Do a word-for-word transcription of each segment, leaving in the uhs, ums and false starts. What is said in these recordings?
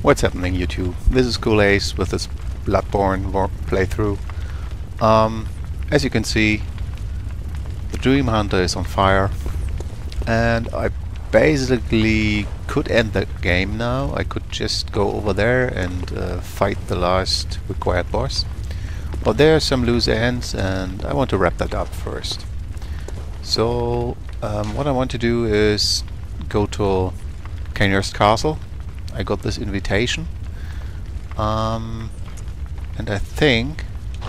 What's happening, YouTube? This is Khoulaiz with this Bloodborne playthrough. Um, as you can see, the Dream Hunter is on fire, and I basically could end the game now. I could just go over there and uh, fight the last required boss. But there are some loose ends, and I want to wrap that up first. So, um, what I want to do is go to Cainhurst Castle. I got this invitation, um, and I think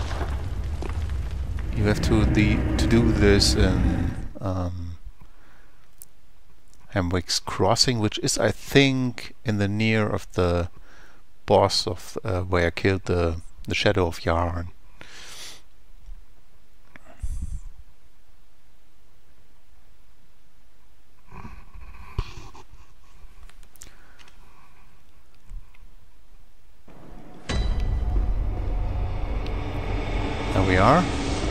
you have to the to do this in um, Hamwick's Crossing, which is, I think, in the near of the boss of uh, where I killed the the Shadow of Yarn. There we are.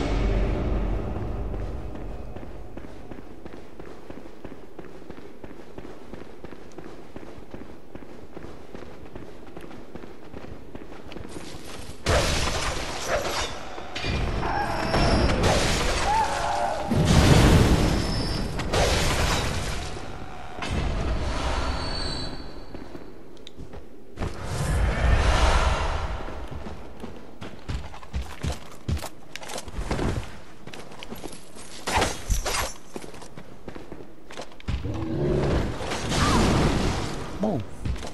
Oh.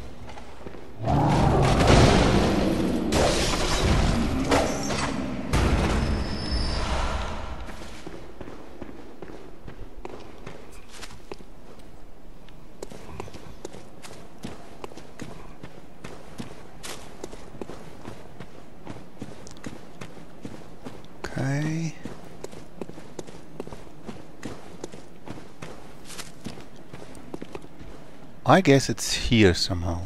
Okay. I guess it's here somehow.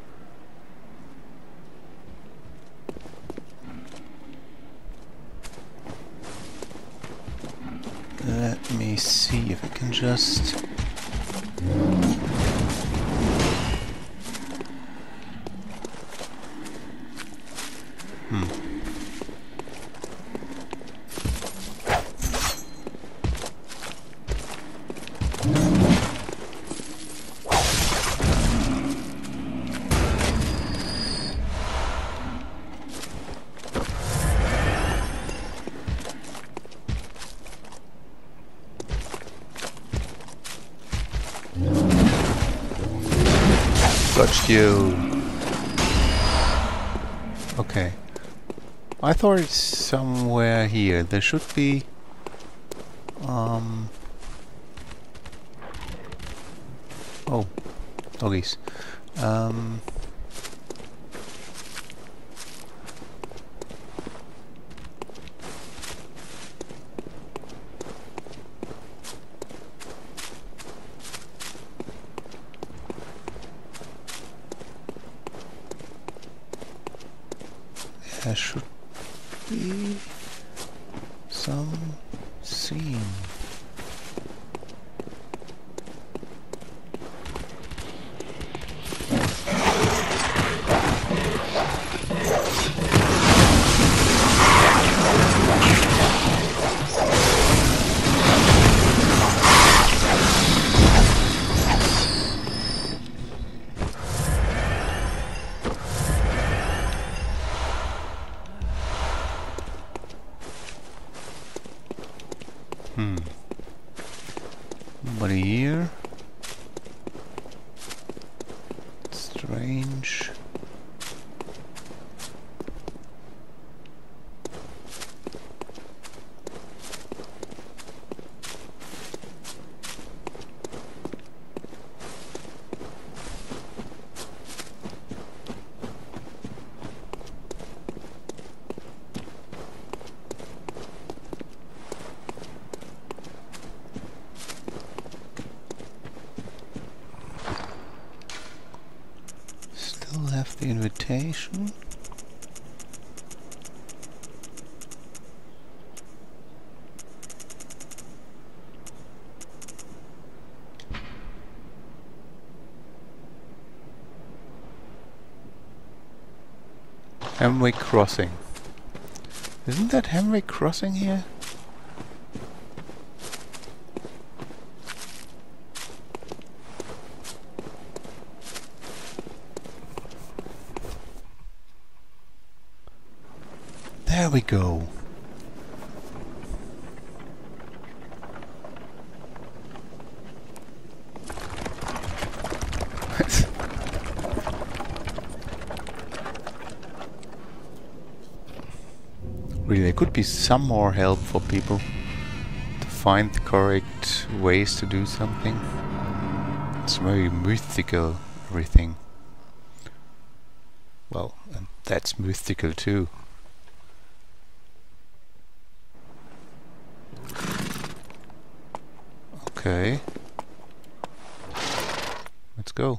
Let me see if I can just... Hmm. Got you. Okay. I thought it's somewhere here. There should be... Um... Oh. Doggies. Um... There should be some scene. Hmm. Nobody here. Strange. Have the invitation. Hamway Crossing. Isn't that Hamway Crossing here? There we go. Really, there could be some more help for people to find the correct ways to do something. It's very mythical, everything. Well, and that's mythical too. Okay. Let's go.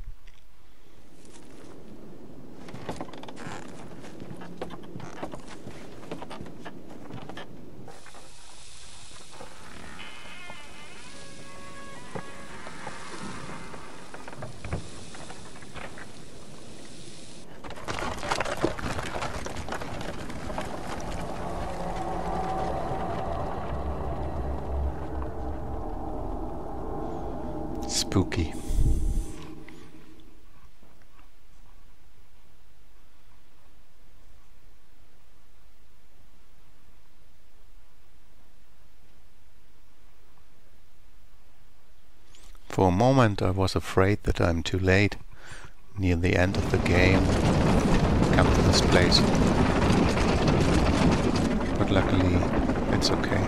Spooky. For a moment I was afraid that I'm too late, near the end of the game, come to this place. But luckily it's okay.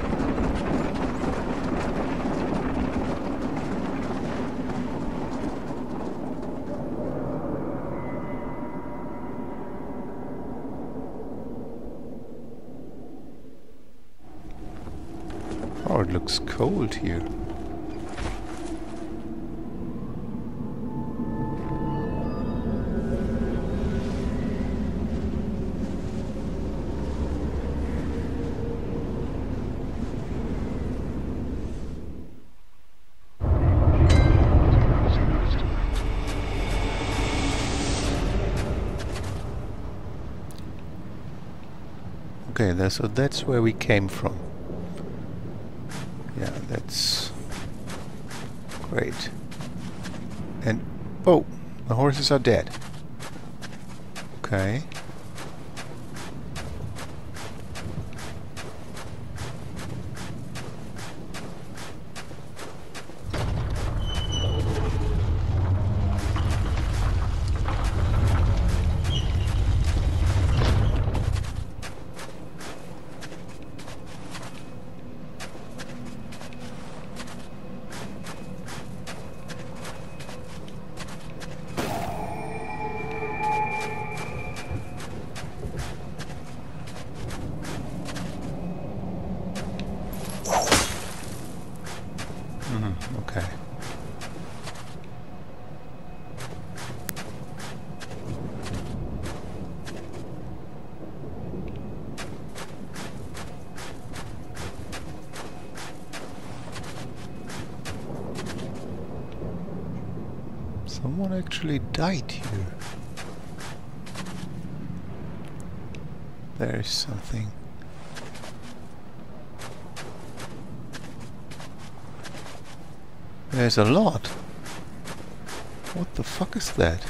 Oh, it looks cold here. Okay, that's, so that's where we came from. Yeah, that's great. And oh, the horses are dead. Okay. Okay. Someone actually died here. There's something. There's a lot. What the fuck is that?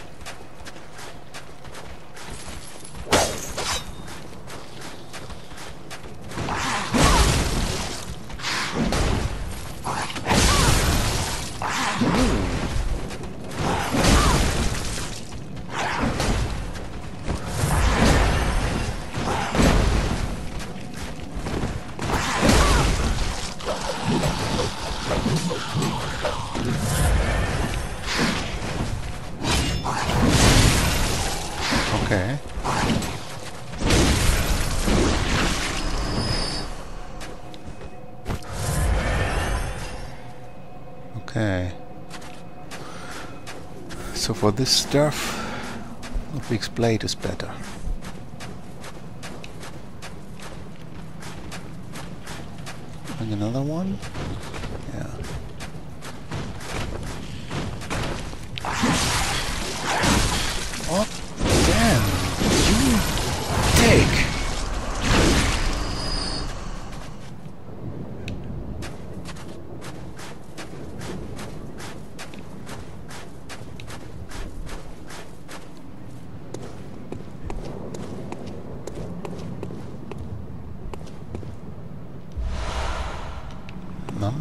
Okay. Okay. So for this stuff, a big blade is better. And another one? Yeah. Oh, damn! You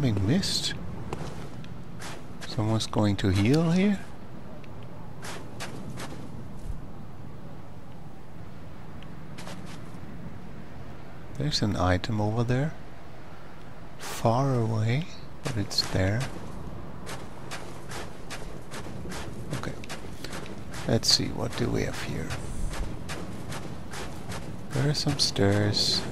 something missed? Someone's going to heal here? There's an item over there. Far away, but it's there. Okay. Let's see, what do we have here? There are some stairs.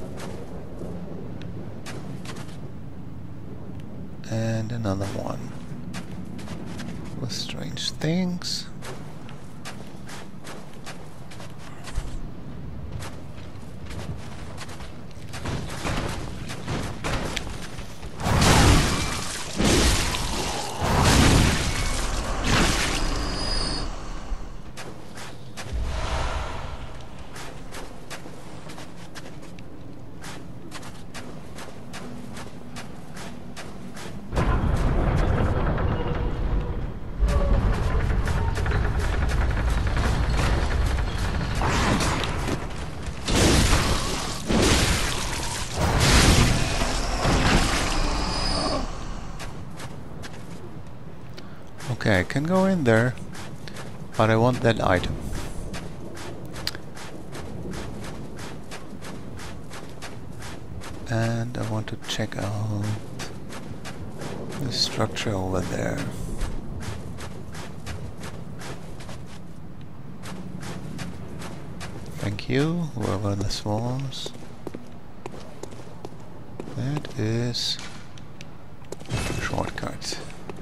And another one. With strange things. Okay, I can go in there, but I want that item. And I want to check out the structure over there. Thank you, whoever this was. That is a shortcut.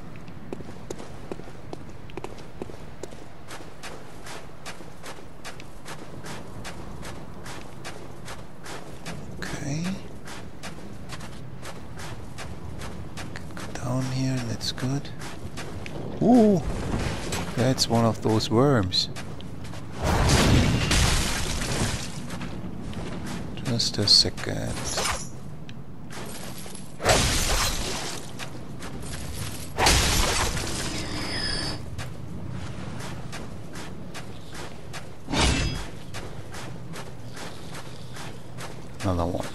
Good. Ooh, that's one of those worms. Just a second. Another one.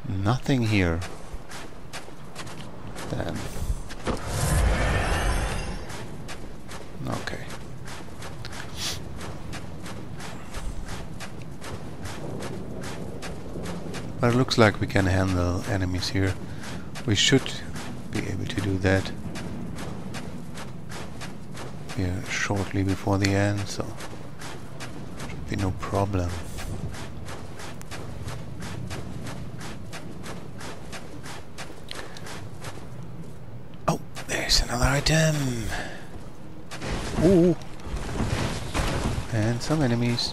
Nothing here. Then. Okay. But it looks like we can handle enemies here. We should be able to do that here shortly before the end, so should be no problem. Oh, there's another item. Ooh, and some enemies.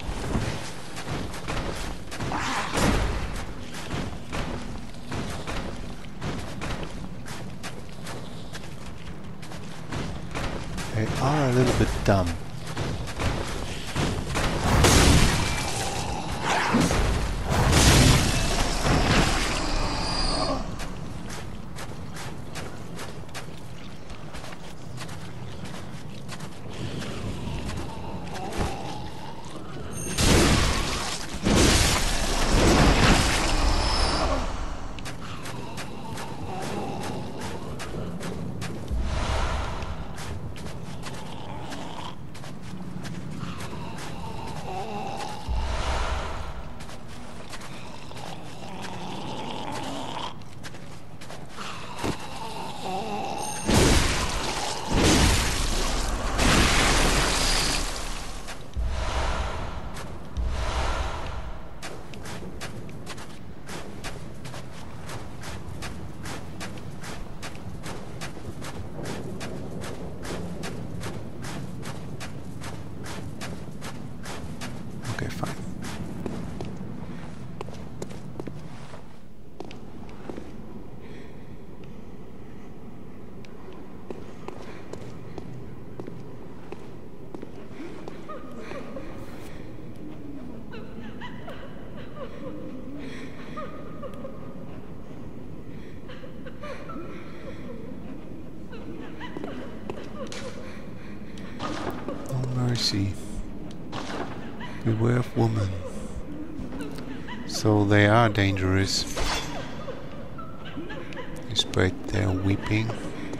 They are a little bit dumb. Okay, fine. Oh, mercy. Beware of women. So they are dangerous, despite their weeping.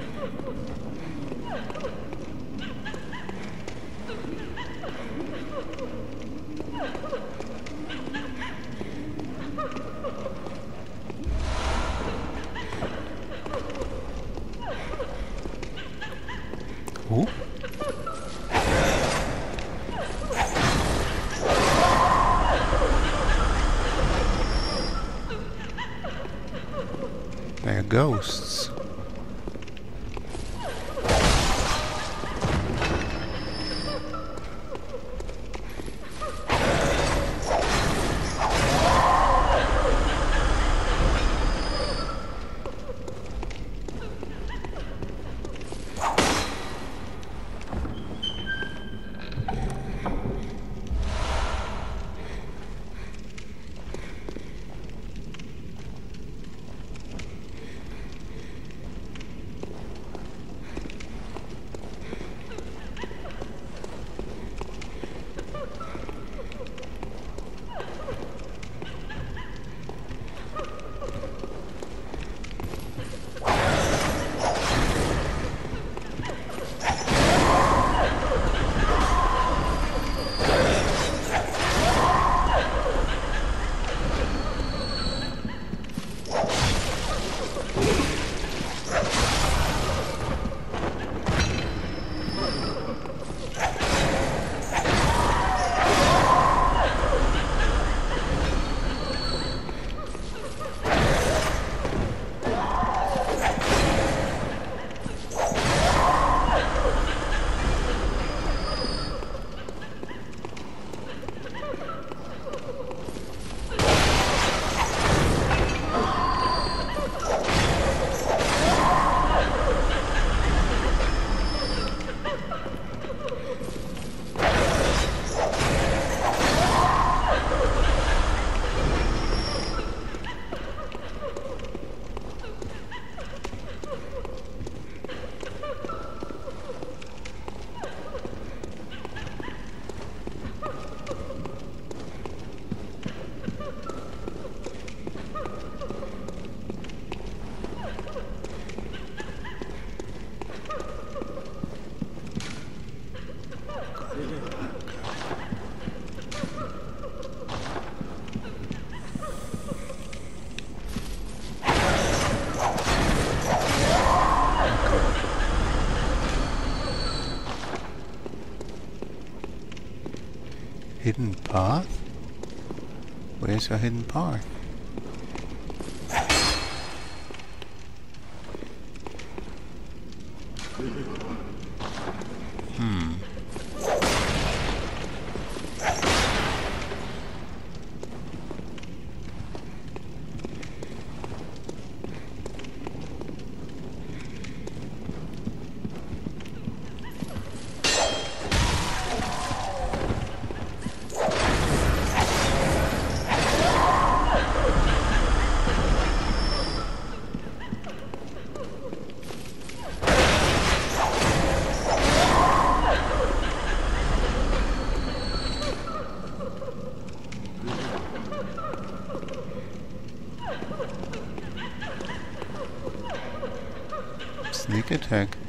Ooh. They're ghosts. hidden path? Where's a hidden path? Hmm. Sneak attack.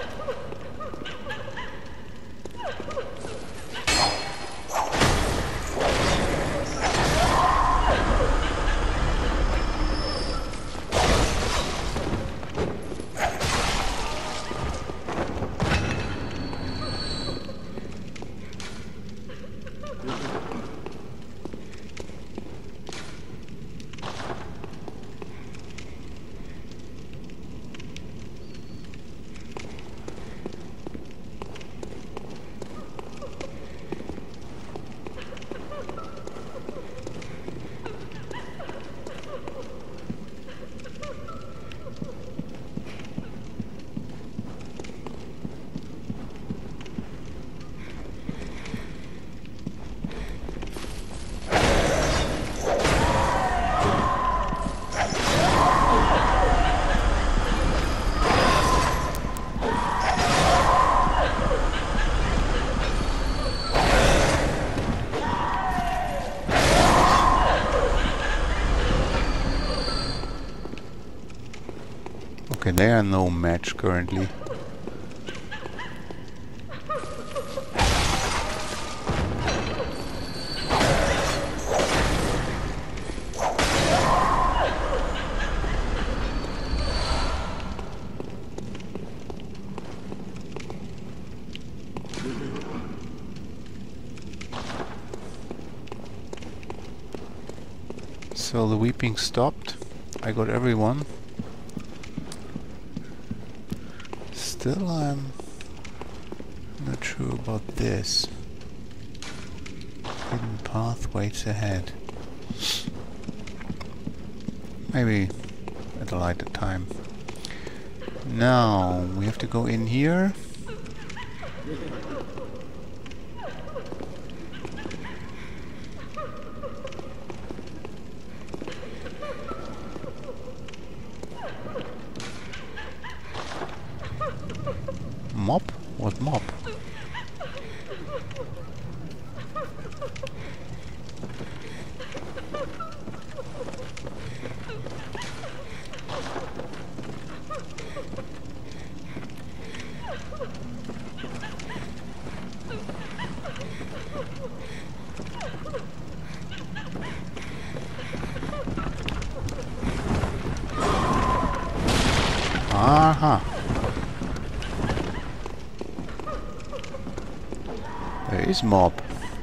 Okay, they are no match currently. So the weeping stopped. I got everyone. Still, I'm not sure about this. Hidden path waits ahead. Maybe at a later time. Now we have to go in here. Mop? What mop? Aha! There is mob.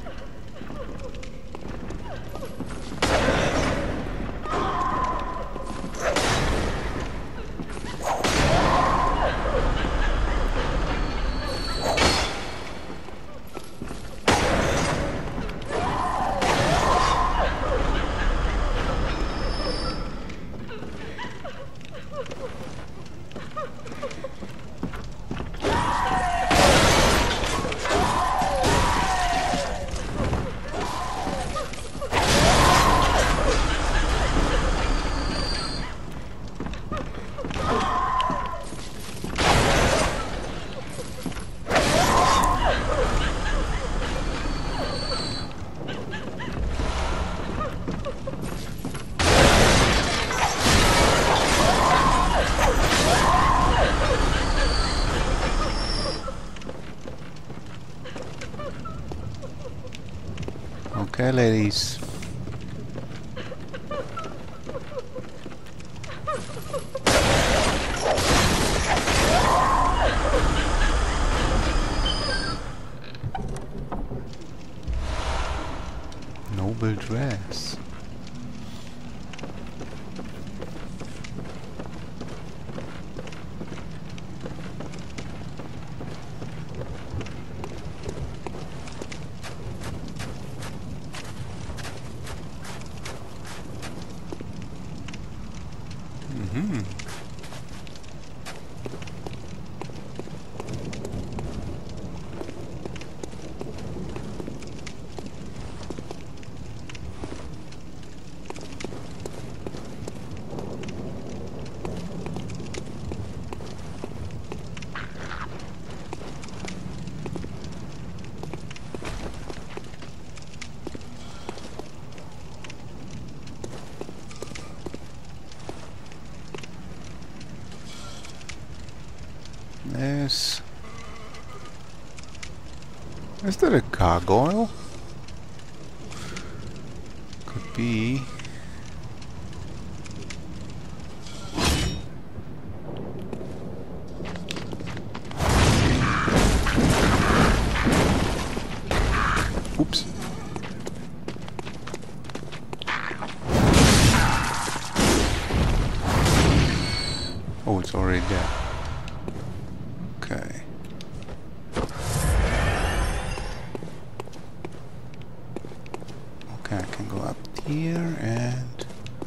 Okay, ladies. grass. Mm-hmm. There's... Is that a gargoyle? Could be. Oops. Oh, it's already there. Okay. Okay, I can go up here and...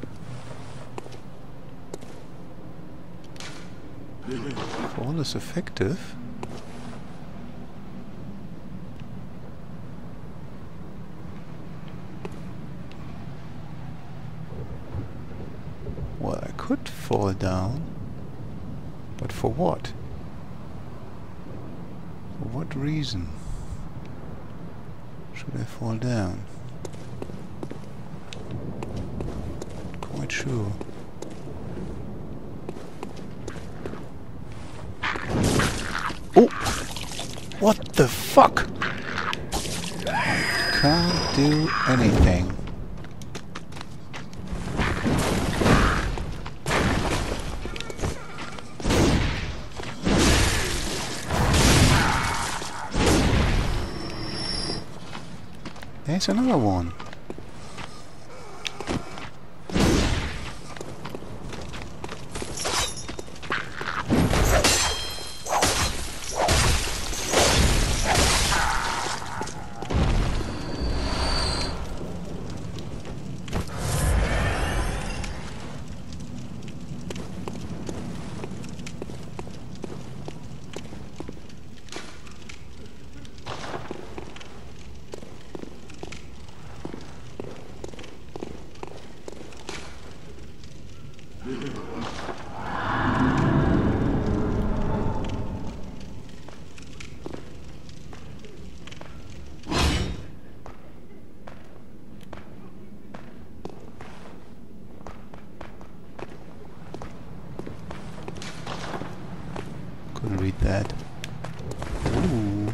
If all is effective... Well, I could fall down. But for what? For what reason should I fall down? Not quite sure. Oh! What the fuck? I can't do anything. There's another one. Couldn't read that. Ooh.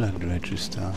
payment register.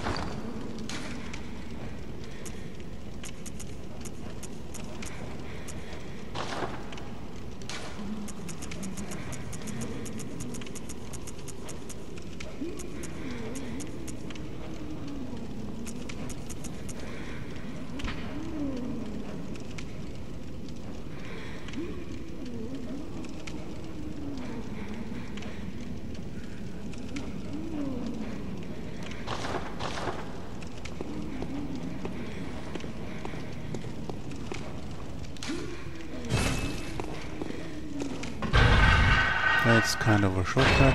That's kind of a shortcut.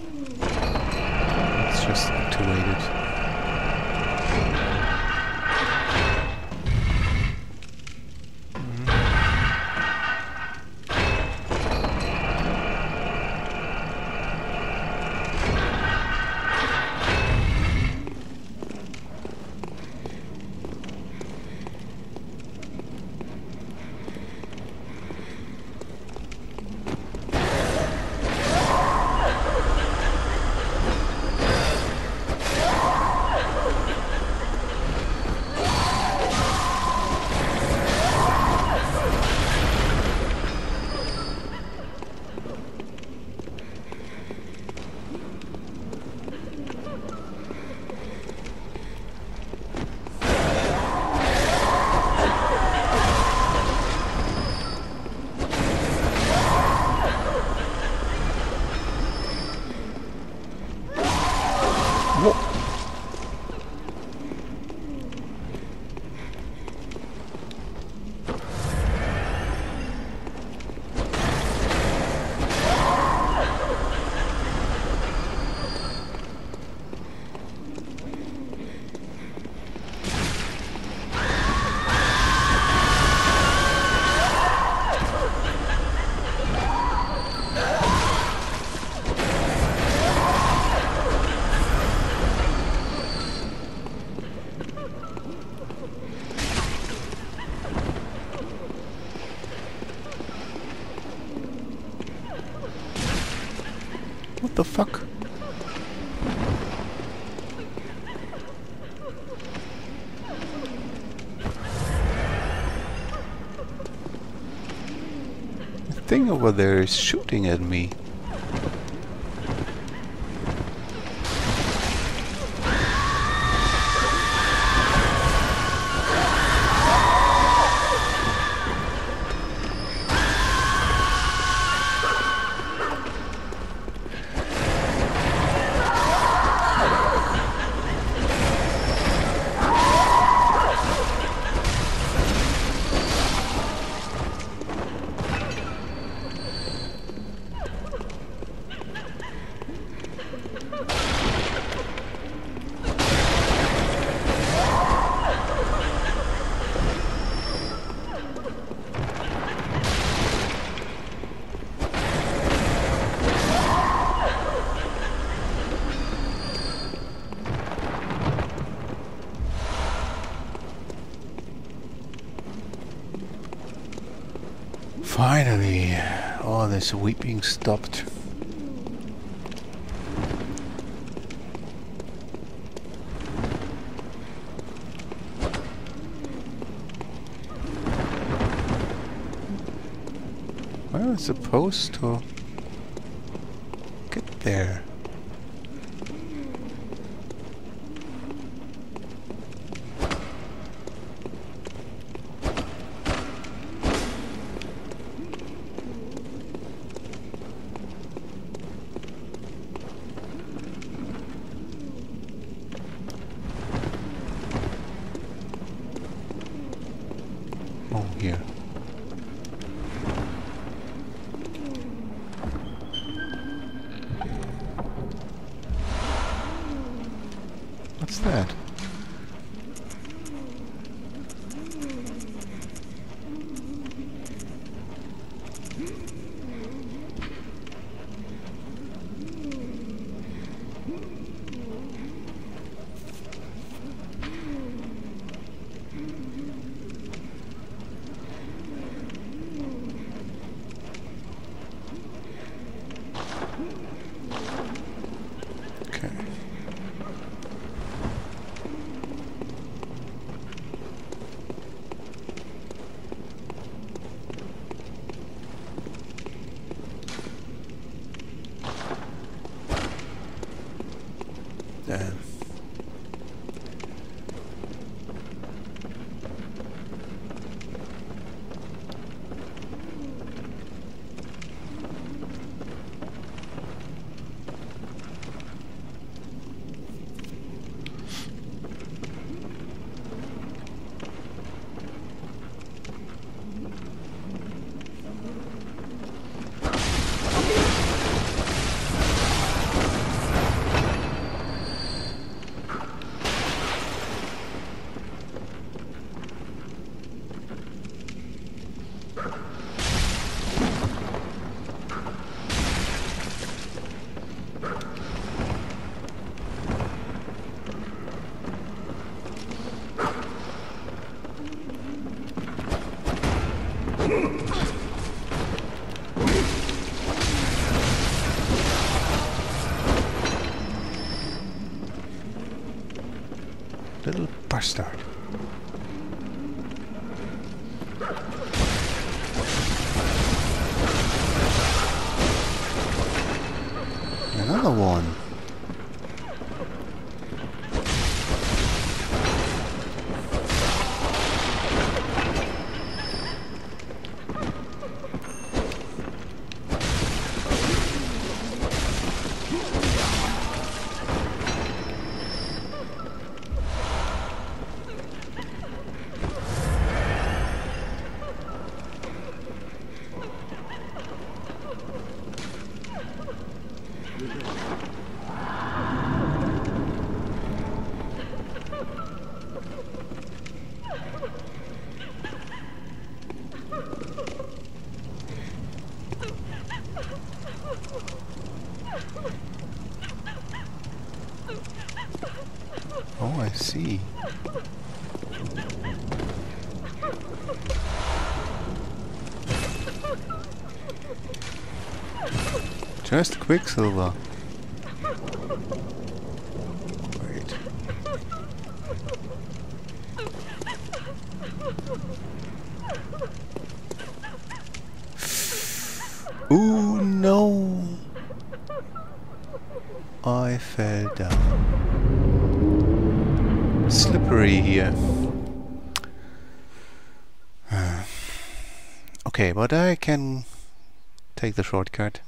Let's just activate it. What the fuck? The thing over there is shooting at me. Finally, all this weeping stopped. Well, it's supposed to get there. Oh, here. What's that? little bastard. Another one. Oh, I see. Just Quicksilver. Wait. Ooh, no! I fell down. Slippery here. Uh, okay, but I can take the shortcut.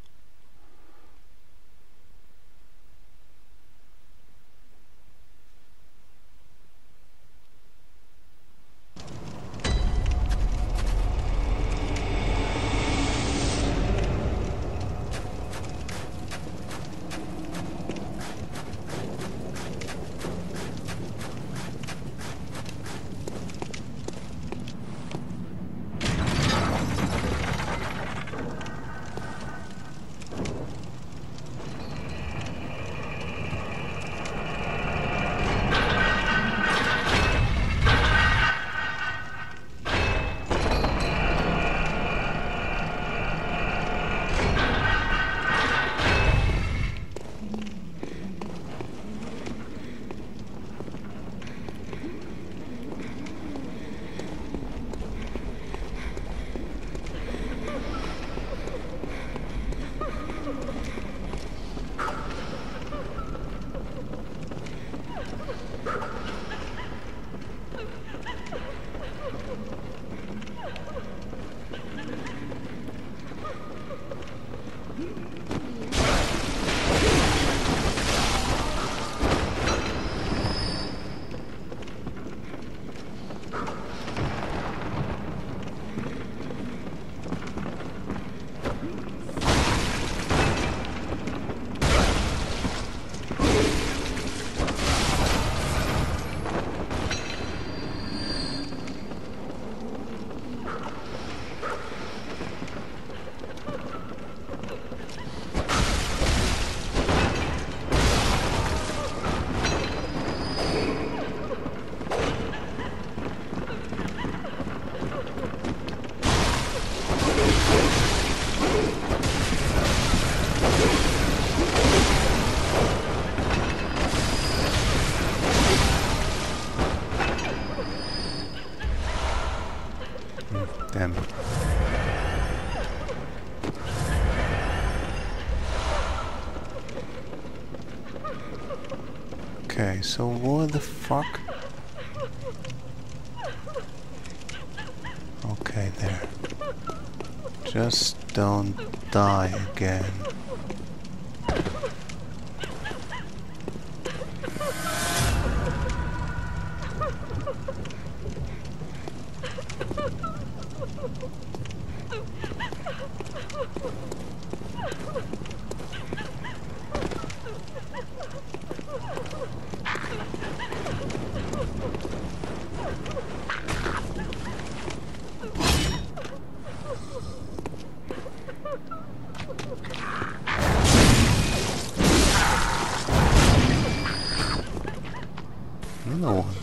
Damn. Okay, so what the fuck? Okay, there. Just don't die again. Another one.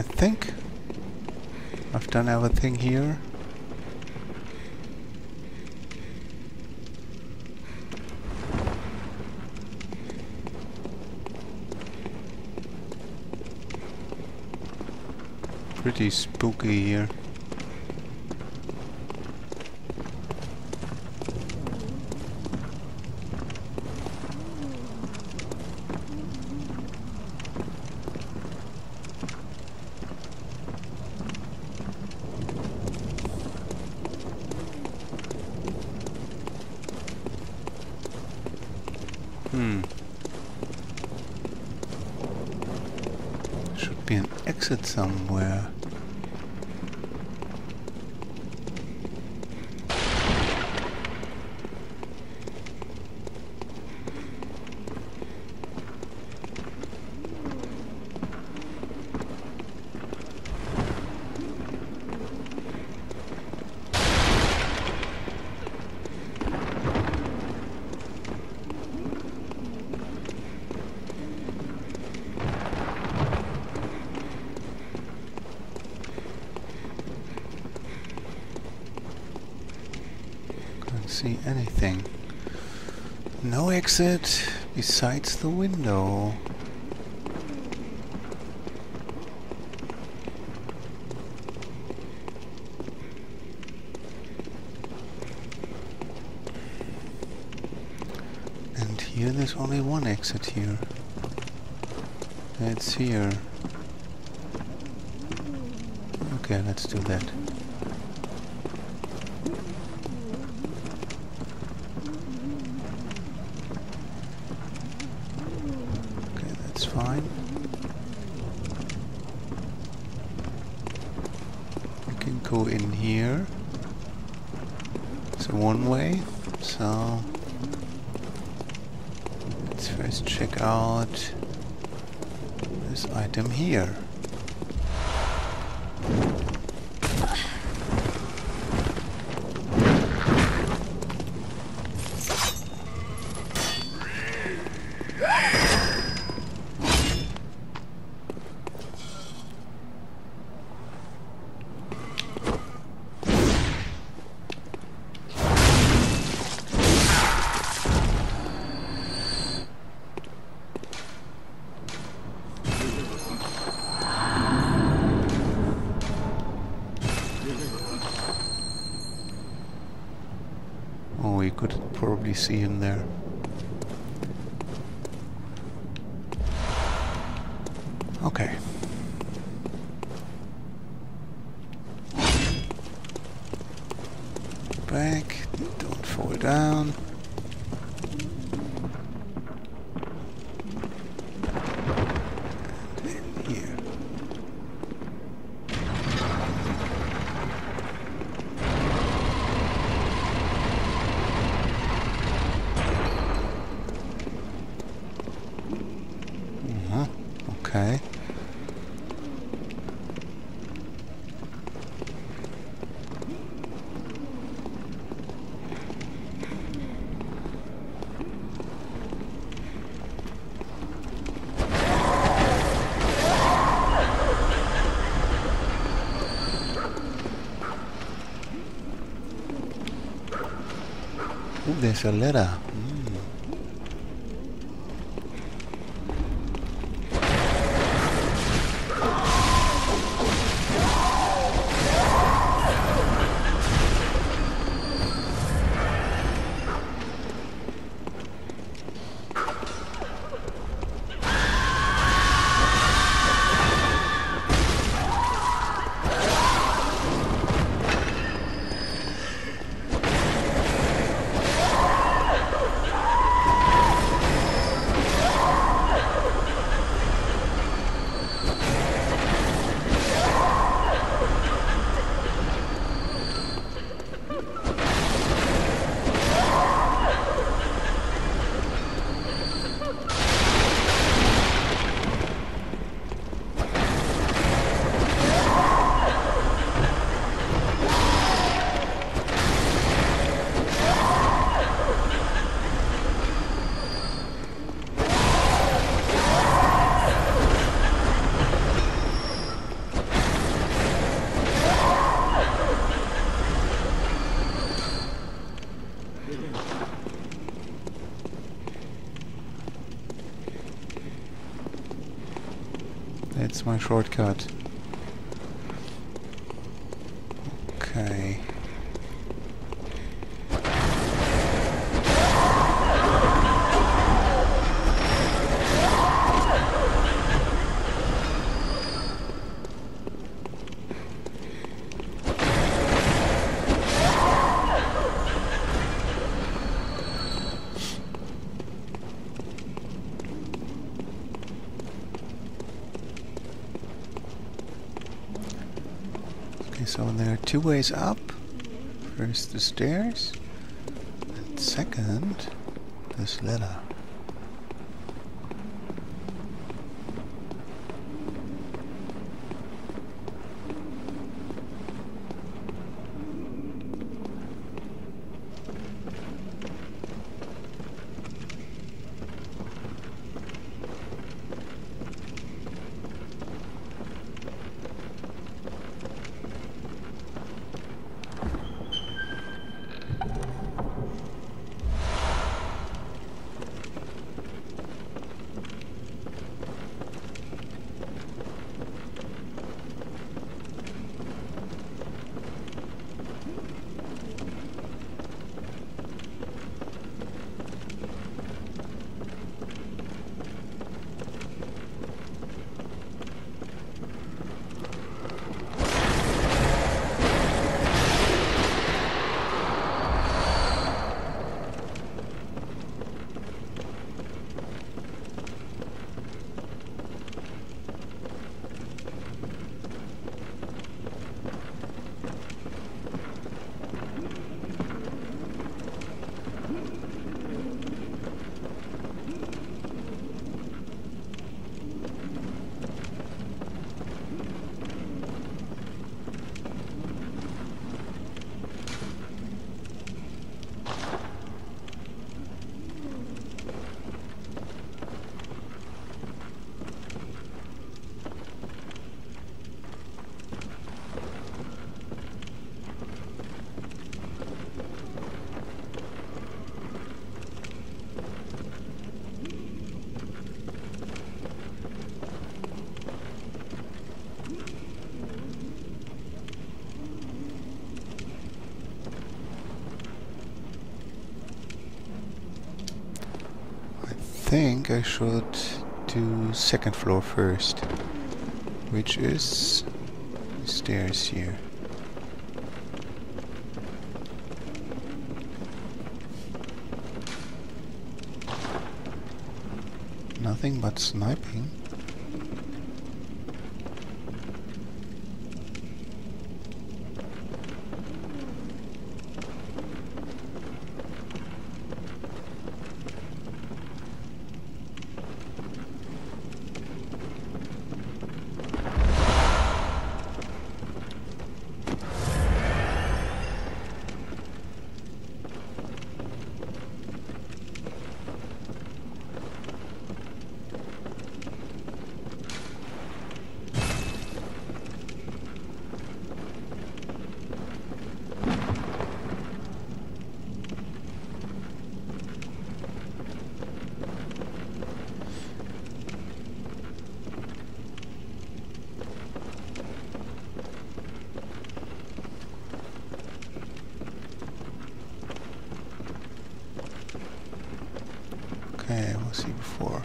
think I've done everything here. Pretty spooky here. Hmm. Should be an exit somewhere. See anything. No exit besides the window. And here there's only one exit here. It's here. Okay, let's do that. Fine. We can go in here. It's a one way, so let's first check out this item here. Oh, you could probably see him there. Okay. Back, don't fall down. And in here. Okay. Ooh, there's a letter. That's my shortcut. Okay. So there are two ways up. First the stairs, and second this ladder. I think I should do second floor first, which is the stairs here. Nothing but sniping. Okay, we'll see before.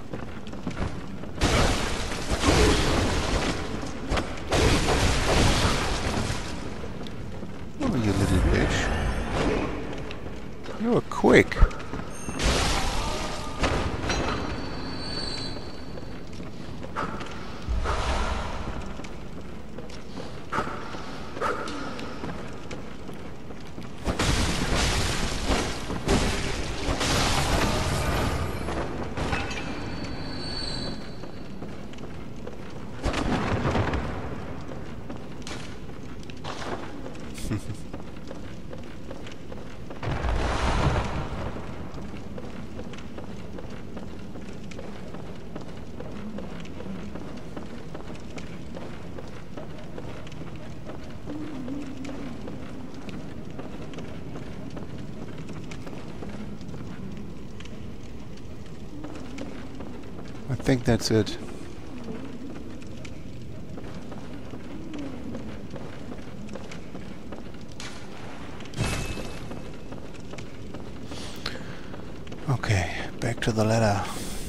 Oh, you little bitch. You were quick. I think that's it. Okay, back to the ladder.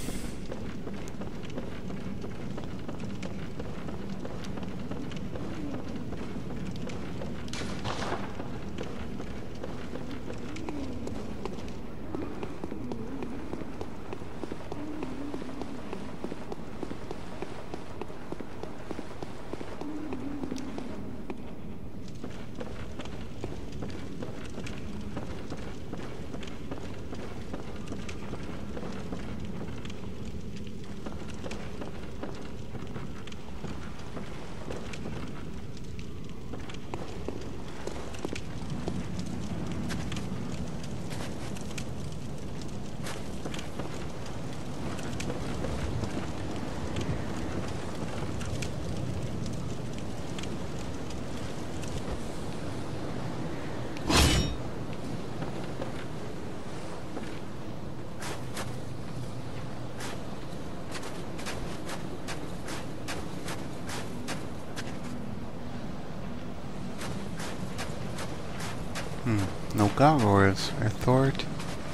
Hmm, no gargoyles. I thought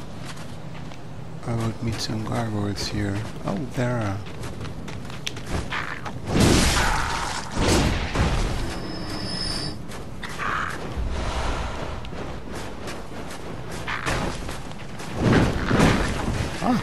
I would meet some gargoyles here. Oh, there are. Ah.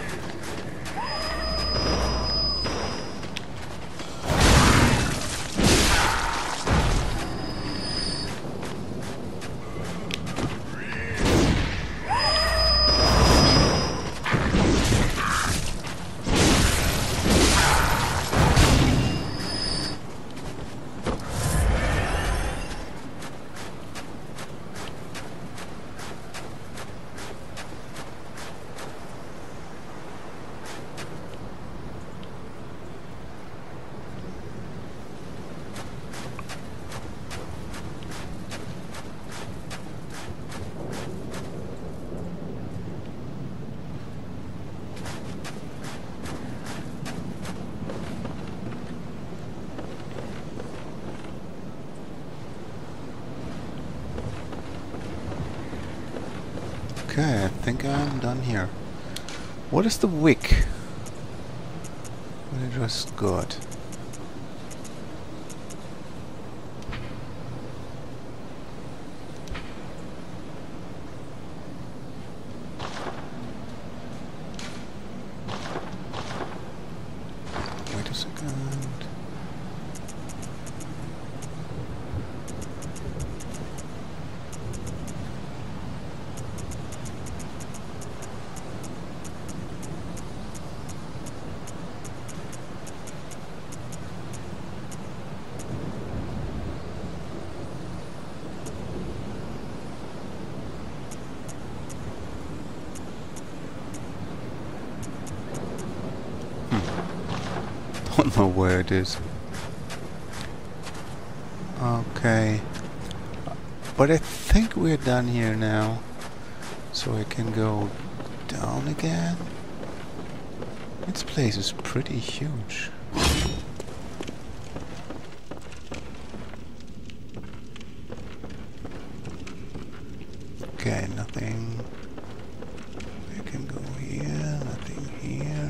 Okay, I think I'm done here. What is the wick? What I just got? Wait a second. Don't know where it is. Okay. But I think we're done here now. So I can go down again. This place is pretty huge. Okay, nothing. I can go here, nothing here.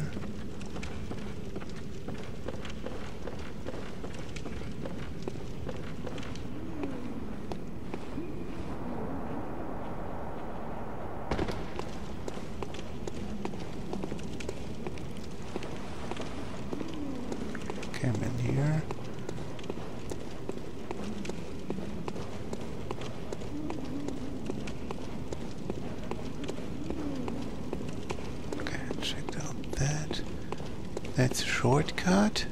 Okay, I'm in here. Okay, checked out that. That's a shortcut.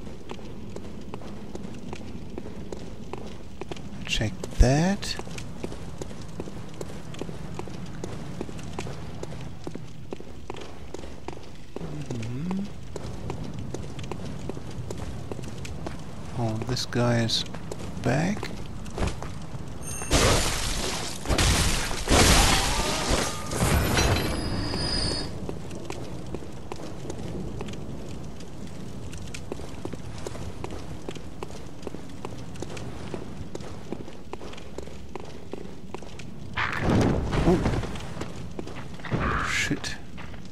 Check that. Mm-hmm. Oh, this guy is back. Oh. Shit.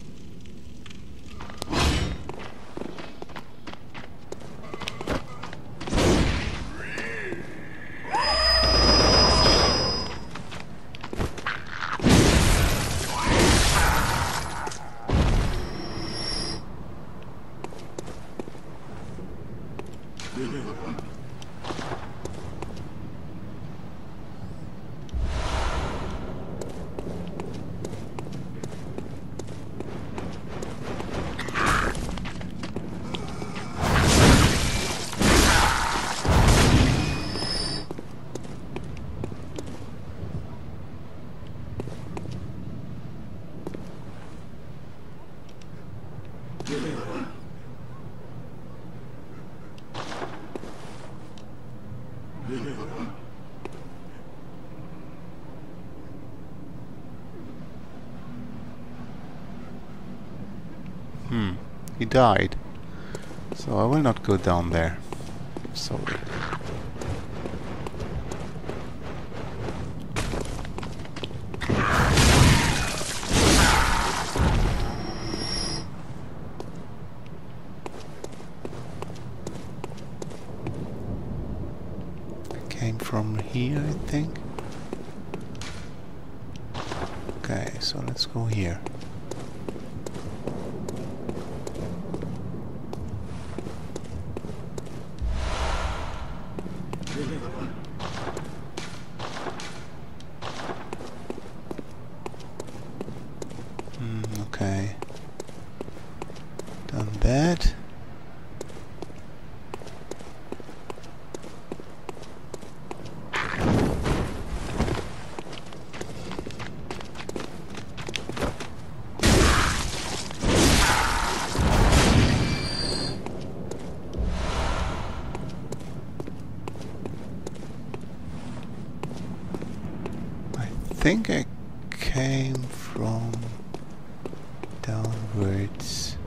he died. So I will not go down there. Sorry. Came from here, I think. Okay, so let's go here. Hmm, okay. Done that. I think I came from downwards.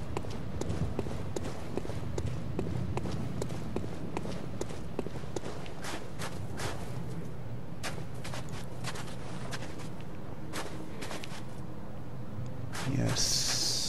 Yes.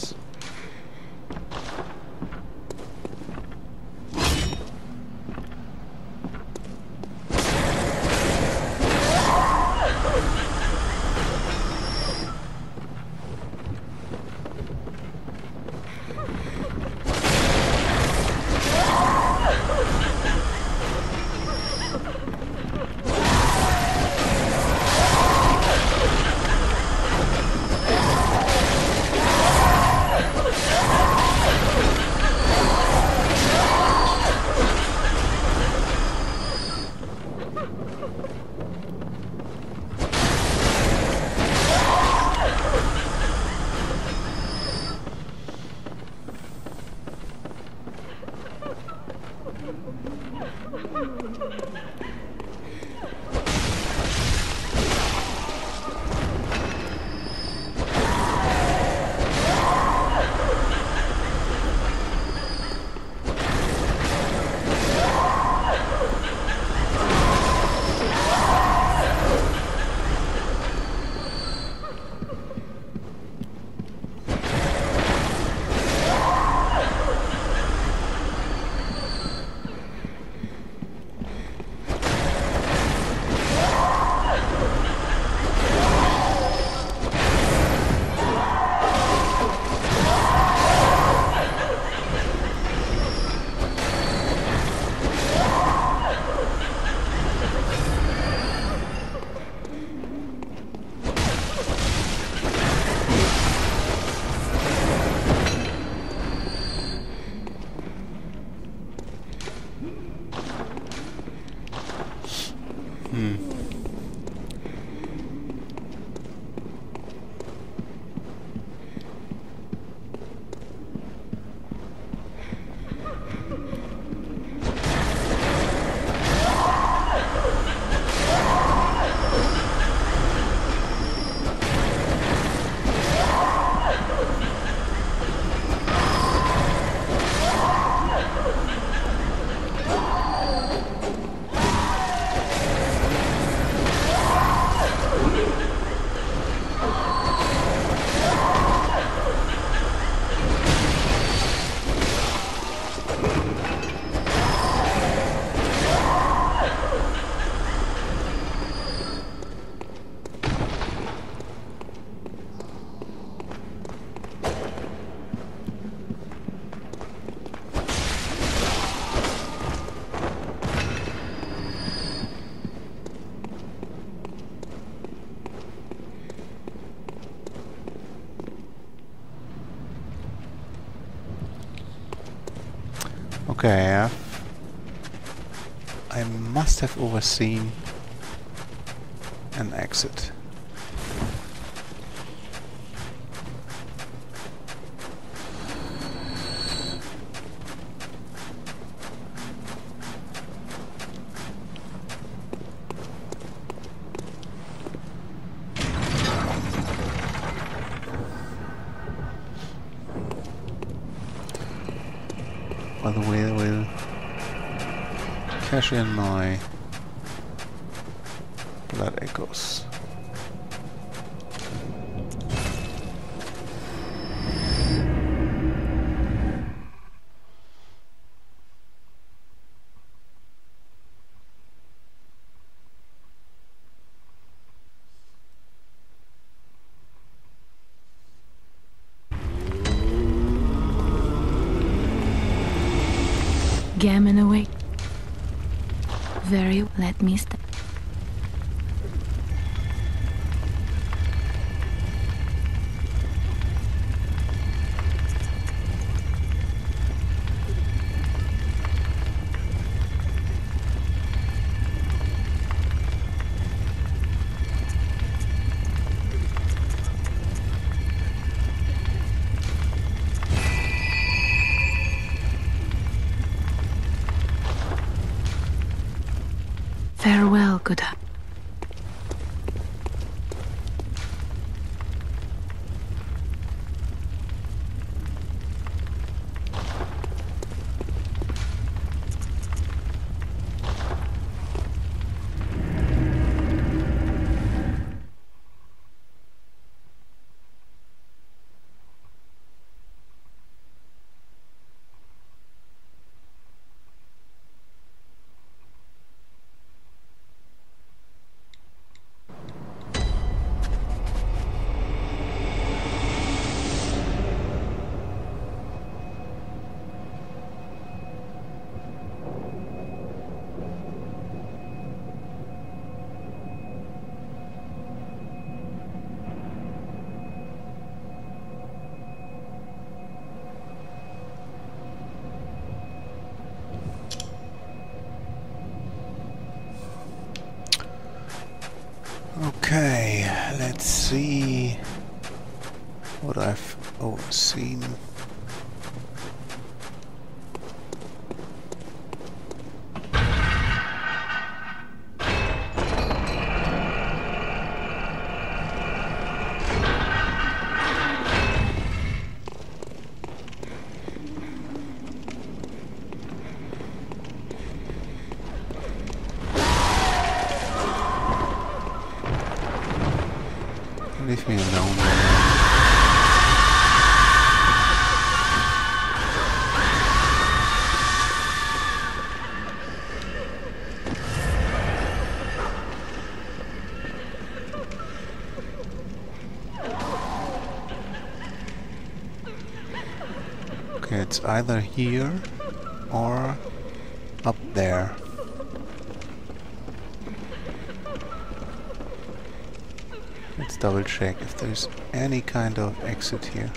Okay, I've, I must have overseen an exit. By the way, I will cash in my blood echoes. Gammon away. Very, let me stop. Farewell, good heart. Okay, let's see what I've overseen. Leave me alone, man. Okay, it's either here or up there. Let's double check if there's any kind of exit here.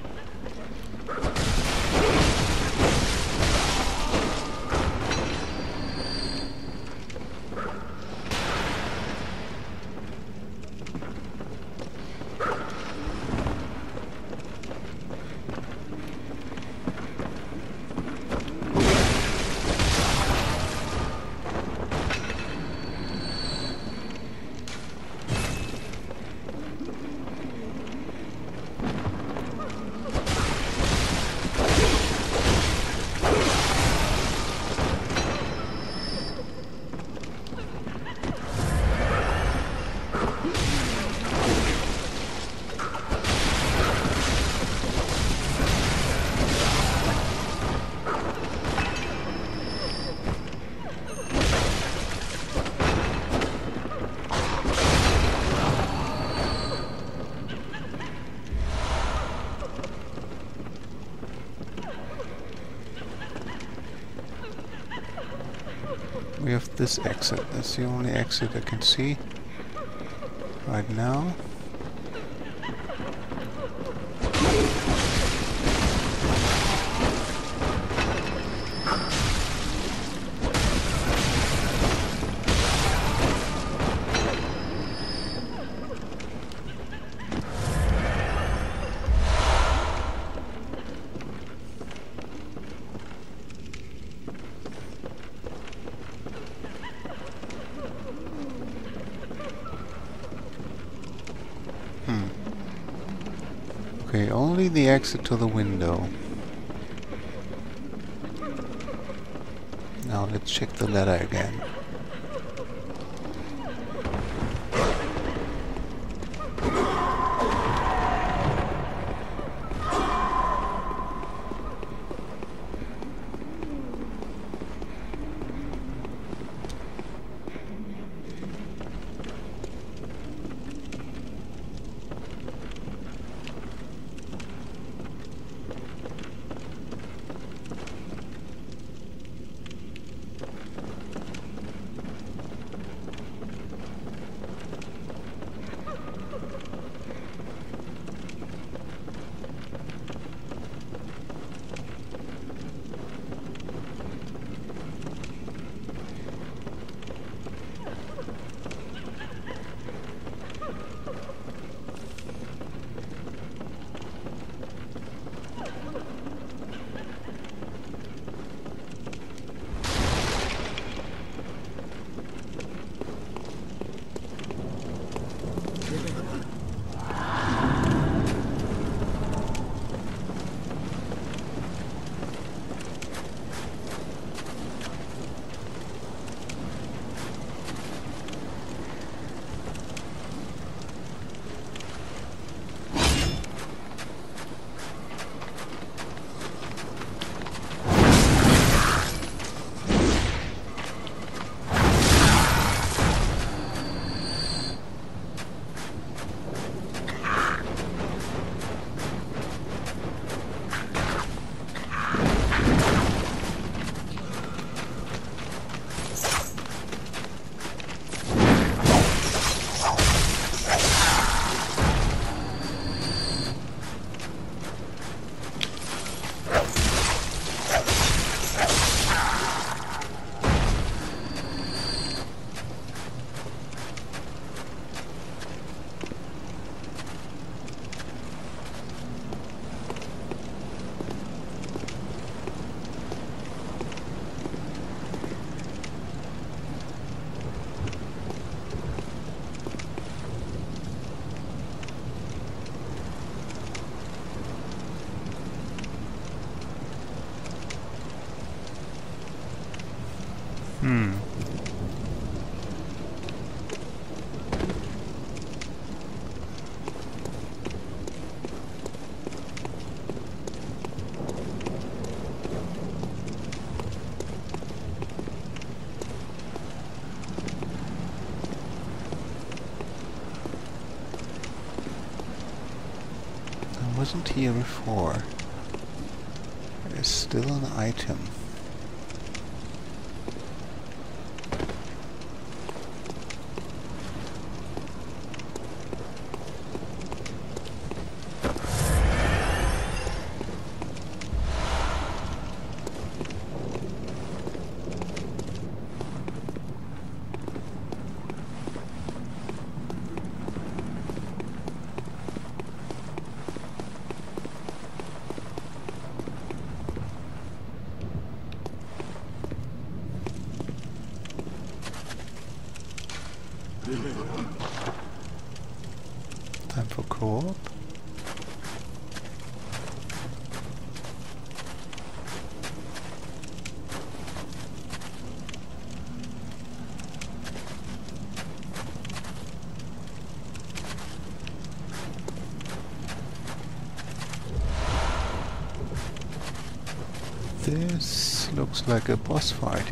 We have this exit. That's the only exit I can see right now. Okay, only the exit to the window. Now let's check the ladder again. Hmm. I wasn't here before. There's still an item. Time for co-op. This looks like a boss fight.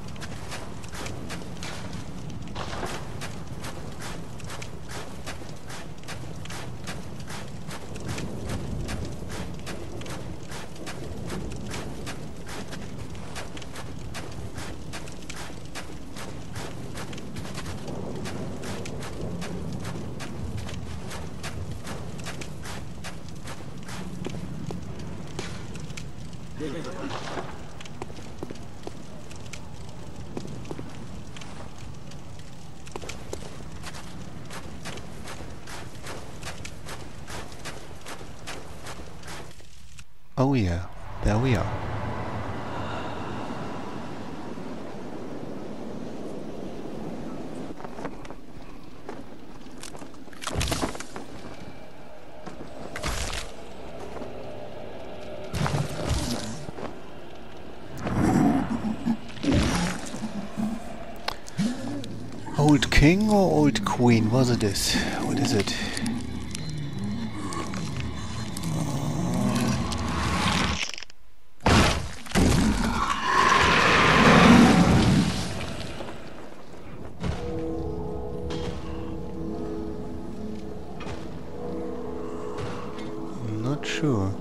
Oh yeah, there we are. old king or old queen? What is this? What is it? Not sure.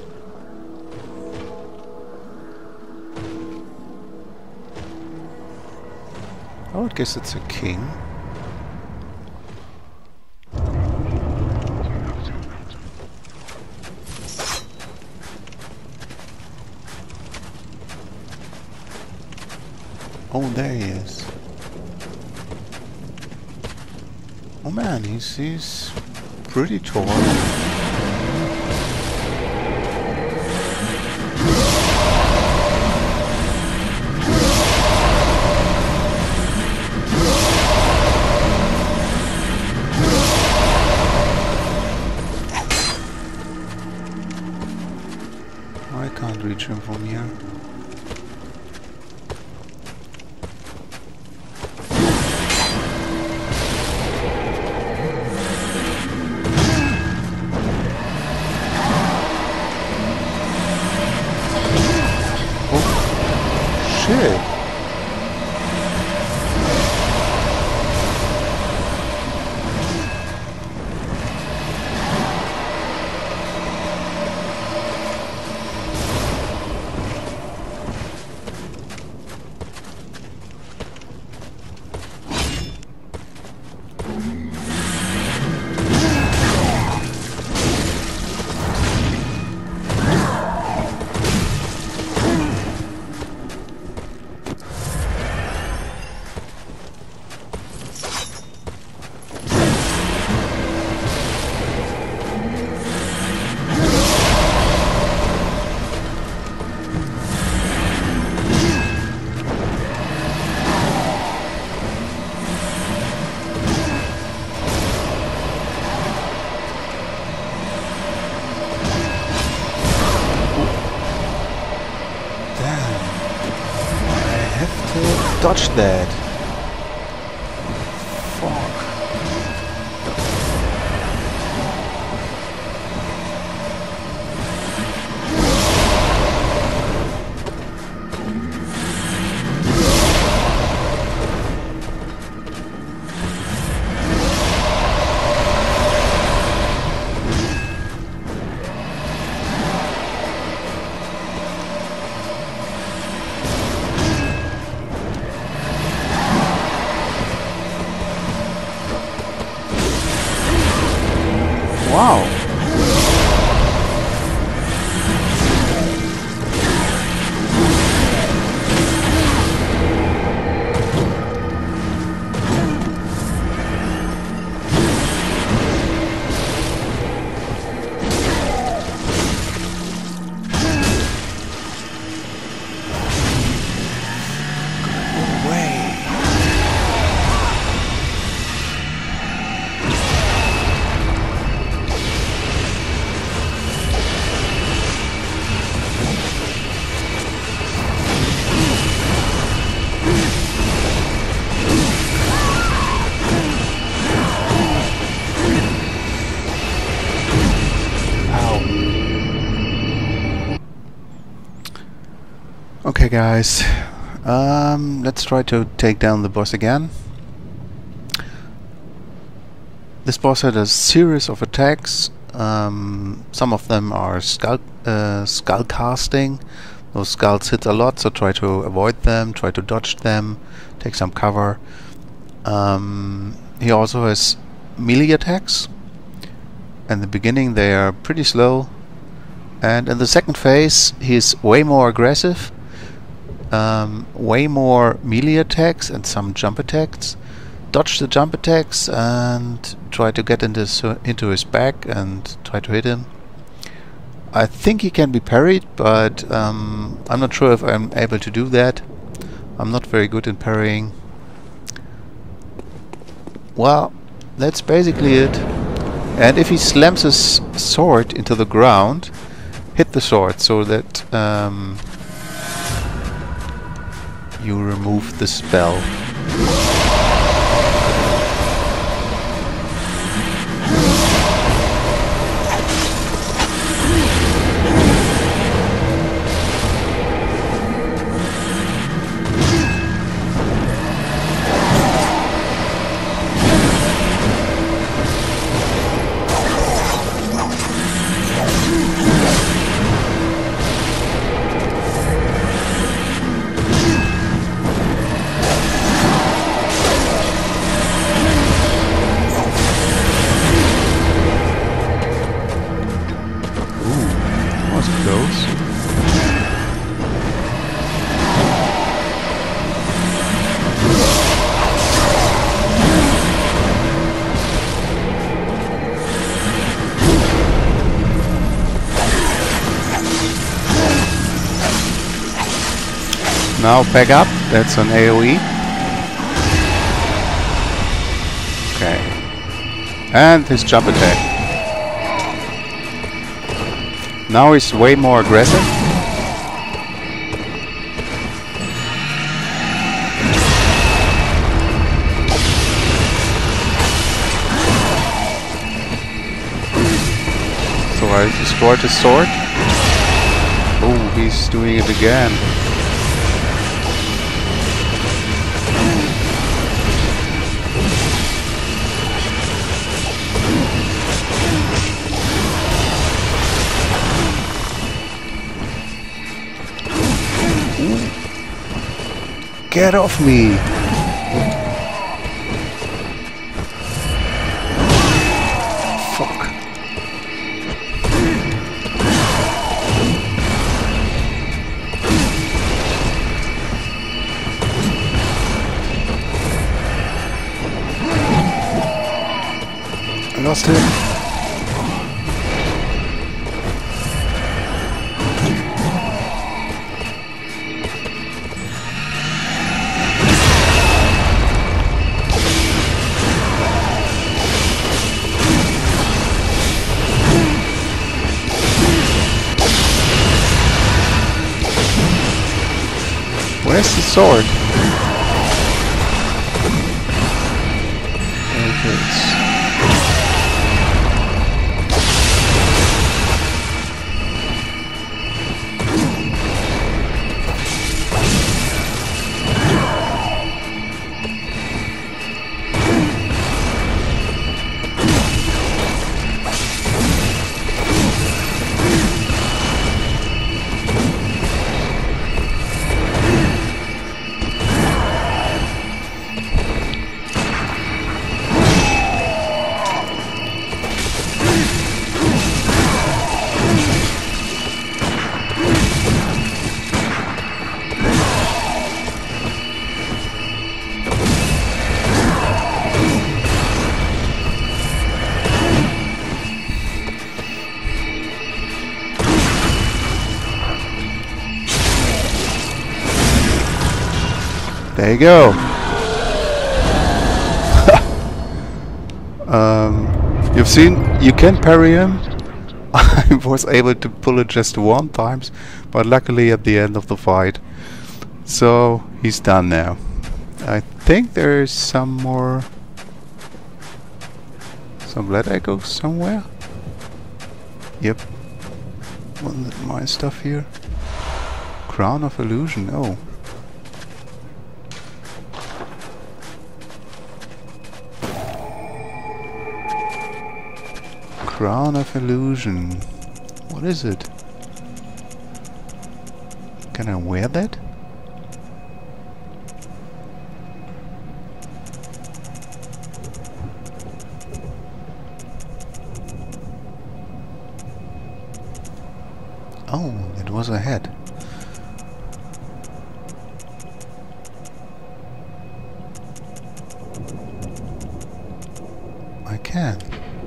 I would guess it's a king. Oh, there he is. Oh man, he's, he's pretty tall. I can't reach him from here. Oh, shit. Dodge that. Fuck. Wow. Okay guys, um, let's try to take down the boss again. This boss had a series of attacks. Um, some of them are skull, uh, skull casting. Those skulls hit a lot, so try to avoid them, try to dodge them, take some cover. Um, he also has melee attacks. In the beginning they are pretty slow, and in the second phase he's way more aggressive. Um, way more melee attacks and some jump attacks. Dodge the jump attacks and try to get into his, into his back and try to hit him. I think he can be parried, but um, I'm not sure if I'm able to do that. I'm not very good in parrying. Well, that's basically it. And if he slams his sword into the ground, hit the sword so that um, you remove the spell. Now back up. That's an AoE. Okay. And his jump attack. Now he's way more aggressive. So I destroyed his sword. Oh, he's doing it again. Get off me! Fuck. I lost him. Where's the sword? There it is. There you go. um, you've seen, you can parry him. I was able to pull it just one times, but luckily at the end of the fight. So he's done now. I think there is some more, some blood echoes somewhere. Yep. Wasn't it my stuff here? Crown of Illusion. Oh. Crown of Illusion. What is it? Can I wear that? Oh, it was a head. I can.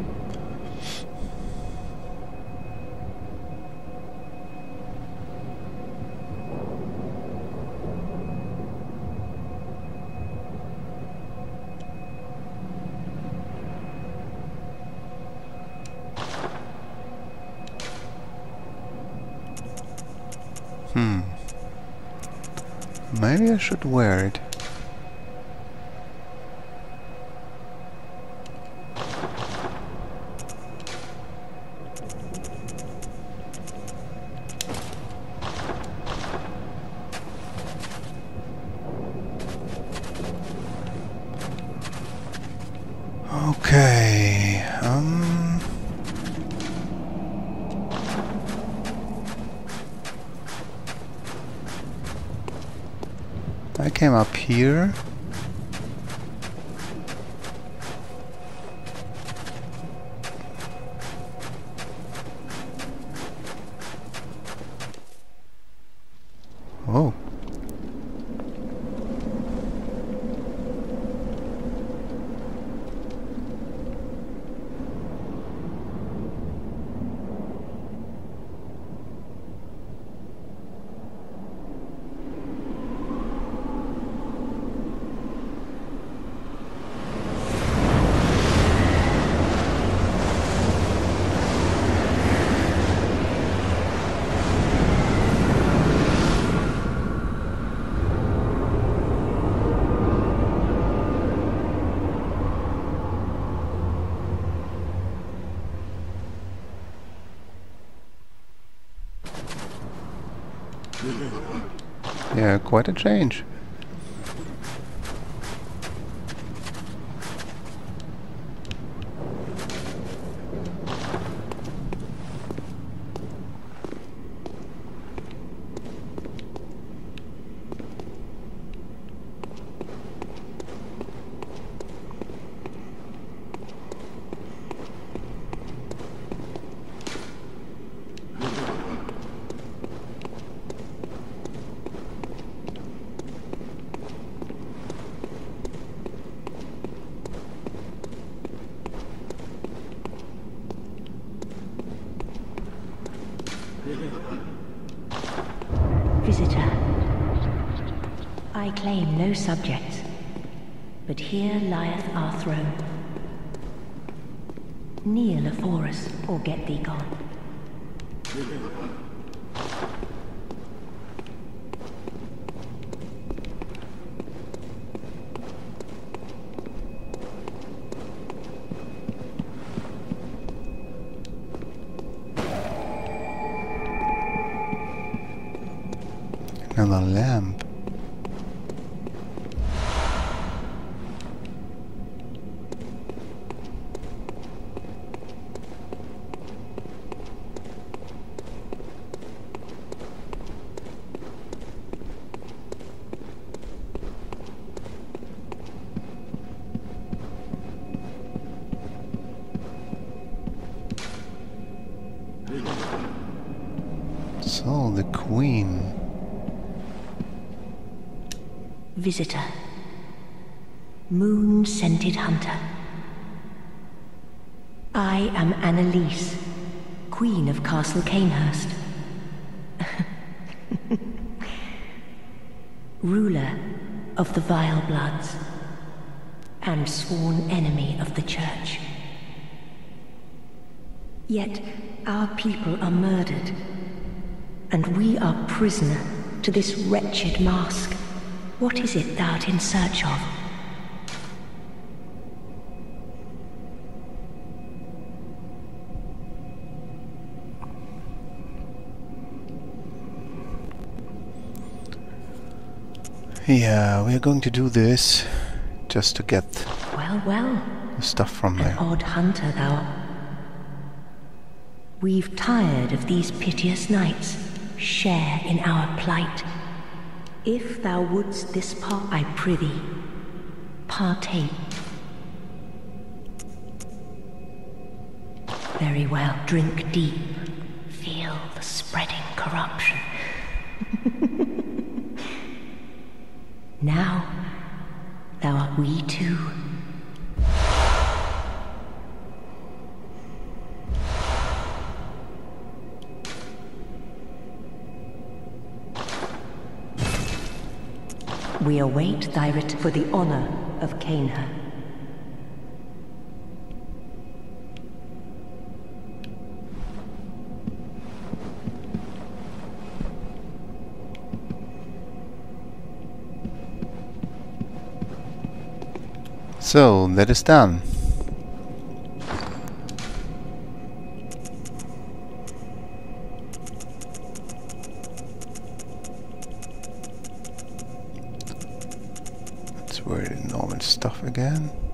Hmm. Maybe I should wear it. Okay. Um. I came up here. Oh. Yeah, quite a change. Visitor, I claim no subjects, but here lieth our throne. Kneel afore us, or get thee gone. Another lamp. So, the Queen. Visitor, moon-scented hunter. I am Annalise, Queen of Castle Cainhurst. Ruler of the Vile Bloods, and sworn enemy of the Church. Yet our people are murdered, and we are prisoner to this wretched mask. What is it thou art in search of? Yeah, we're going to do this just to get Well, well, the stuff from an there. odd hunter thou art. We've tired of these piteous nights. Share in our plight. If thou wouldst this part, I prithee, partake. Very well, drink deep. Feel the spreading corruption. Now, thou art we too. We await thy ret for the honor of Cainhurst. So, that is done. Let's wear the normal stuff again.